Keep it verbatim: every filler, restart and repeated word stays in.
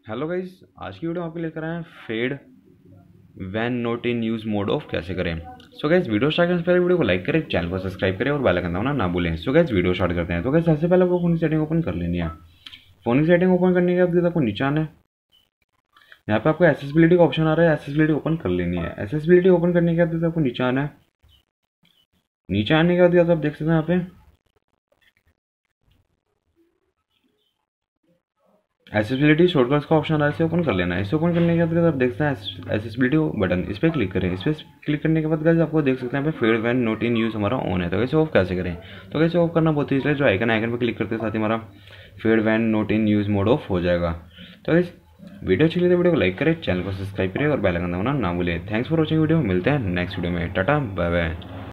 Hello guys, आज की video आपके लेकर आए हैं fade when not in use mode off कैसे करें। सो गाइस, वीडियो स्टार्ट करने से पहले वीडियो को लाइक करें, चैनल को सब्सक्राइब करें और बेल आइकन दबाना ना भूलें। सो गाइस, वीडियो स्टार्ट करते हैं। तो गाइस, सबसे पहले आपको फोन की सेटिंग ओपन कर लेनी है। फोन की सेटिंग ओपन करने के बाद आपको नीचे आना है। यहाँ पे आपको एसेसिबिलिटी का ऑप्शन आ रहा है, एसेसिबिलिटी ओपन कर लेनी है। एसेसिबिलिटी ओपन करने के बाद आपको नीचे आना है। नीचे आने के बाद आप देख सकते हैं यहाँ पे एसेसिबिलिटी शॉर्टकट्स का ऑप्शन आ रहा है, इसे ओपन कर लेना है। इसे ओपन करने के बाद आप देख सकते हैं एसेसिबिलिटी बटन, इस पर क्लिक करें। इस पर क्लिक करने के बाद गाइस आपको देख सकते हैं यहाँ पे fade when not in use हमारा ऑन है। तो कैसे ऑफ कैसे करें? तो कैसे ऑफ करना बहुत ईजी है। जो आइकन आइकन पर क्लिक करते साथ ही हमारा fade when not in use mode off हो जाएगा। तो इस वीडियो अच्छी लगी तो वीडियो को लाइक करें, चैनल को सब्सक्राइब करें और बेल आइकन दबाना ना भूलें। Thanks for watching video. मिलते हैं नेक्स्ट वीडियो में। Tata bye bye.